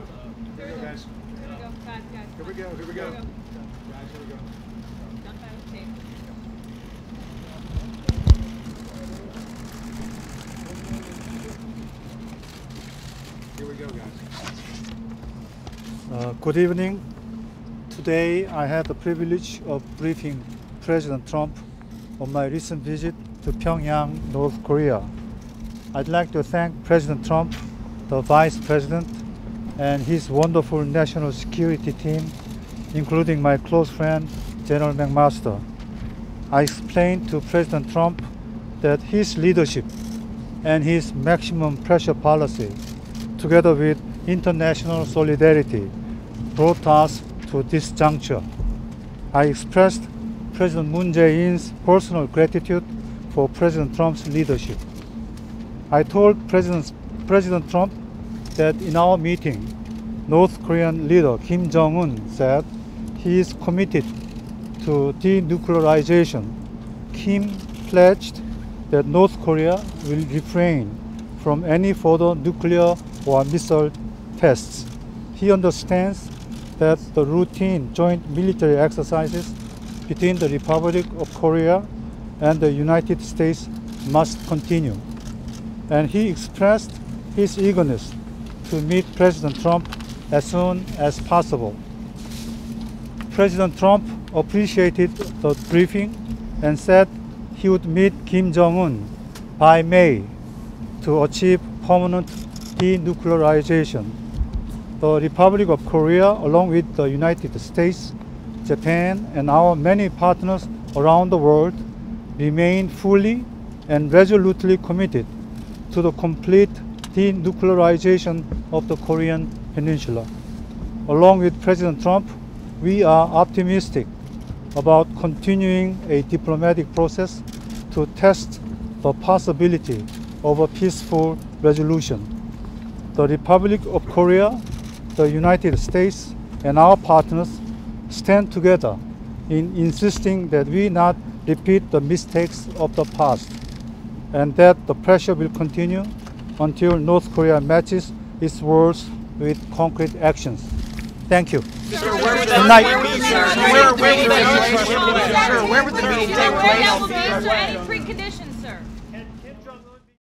Here we go, guys. Here we go, guys. Here we go. Here we go. Here we go. Guys, here we go. Don't try to tape. Here we go, guys. Good evening. Today I had the privilege of briefing President Trump on my recent visit to Pyongyang, North Korea. I'd like to thank President Trump, the Vice President, and his wonderful national security team, including my close friend, General McMaster. I explained to President Trump that his leadership and his maximum pressure policy, together with international solidarity, brought us to this juncture. I expressed President Moon Jae-in's personal gratitude for President Trump's leadership. I told President Trump that in our meeting, North Korean leader Kim Jong-un said he is committed to denuclearization. Kim pledged that North Korea will refrain from any further nuclear or missile tests. He understands that the routine joint military exercises between the Republic of Korea and the United States must continue. And he expressed his eagerness to meet President Trump as soon as possible. President Trump appreciated the briefing and said he would meet Kim Jong-un by May to achieve permanent denuclearization. The Republic of Korea, along with the United States, Japan, and our many partners around the world, remain fully and resolutely committed to the complete denuclearization of the Korean Peninsula. Along with President Trump, we are optimistic about continuing a diplomatic process to test the possibility of a peaceful resolution. The Republic of Korea, the United States, and our partners stand together in insisting that we not repeat the mistakes of the past, and that the pressure will continue until North Korea matches its words with concrete actions. Thank you. Sir, where would Good night. the meeting take place? Any preconditions?